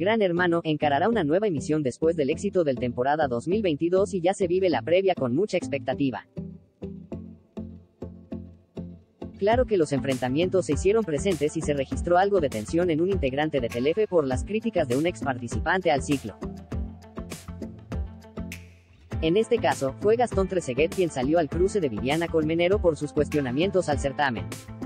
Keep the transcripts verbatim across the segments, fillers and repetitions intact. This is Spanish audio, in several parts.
Gran Hermano encarará una nueva emisión después del éxito del temporada dos mil veintidós y ya se vive la previa con mucha expectativa. Claro que los enfrentamientos se hicieron presentes y se registró algo de tensión en un integrante de Telefe por las críticas de un ex participante al ciclo. En este caso, fue Gastón Trezeguet quien salió al cruce de Viviana Colmenero por sus cuestionamientos al certamen.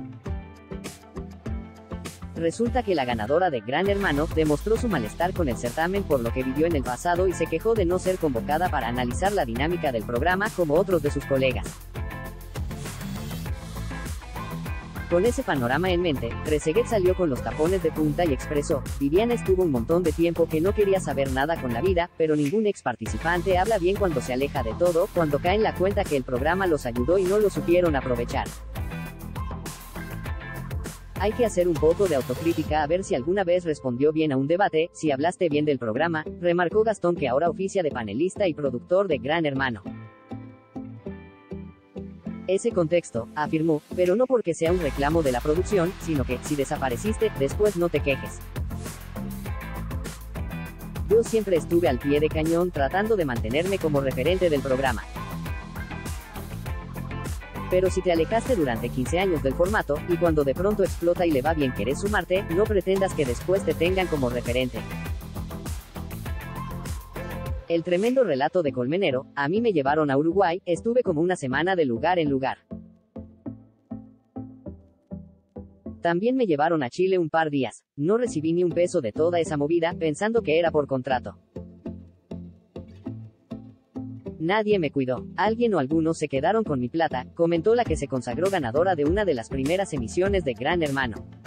Resulta que la ganadora de Gran Hermano demostró su malestar con el certamen por lo que vivió en el pasado y se quejó de no ser convocada para analizar la dinámica del programa como otros de sus colegas. Con ese panorama en mente, Trezeguet salió con los tapones de punta y expresó: Viviana estuvo un montón de tiempo que no quería saber nada con la vida, pero ningún ex participante habla bien cuando se aleja de todo, cuando cae en la cuenta que el programa los ayudó y no lo supieron aprovechar. Hay que hacer un poco de autocrítica a ver si alguna vez respondió bien a un debate, si hablaste bien del programa, remarcó Gastón, que ahora oficia de panelista y productor de Gran Hermano. Ese contexto, afirmó, pero no porque sea un reclamo de la producción, sino que, si desapareciste, después no te quejes. Yo siempre estuve al pie de cañón tratando de mantenerme como referente del programa. Pero si te alejaste durante quince años del formato, y cuando de pronto explota y le va bien querés sumarte, no pretendas que después te tengan como referente. El tremendo relato de Colmenero: a mí me llevaron a Uruguay, estuve como una semana de lugar en lugar. También me llevaron a Chile un par días, no recibí ni un peso de toda esa movida, pensando que era por contrato. Nadie me cuidó. Alguien o algunos se quedaron con mi plata, comentó la que se consagró ganadora de una de las primeras emisiones de Gran Hermano.